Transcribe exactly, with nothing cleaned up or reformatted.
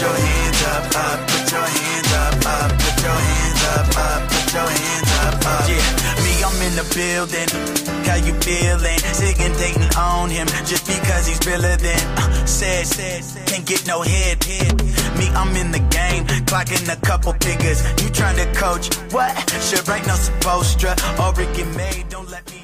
your hands up, up, put your hands up, up, put your hands up, up, put your hands up, up. Yeah, me, I'm in the building. How you feeling? Sick and dating on him just because he's realer than uh, said, said, can't get no head, head. Me, I'm in the game, clocking a couple figures. You trying to coach? What? Should write no supposed or it get made. Don't let me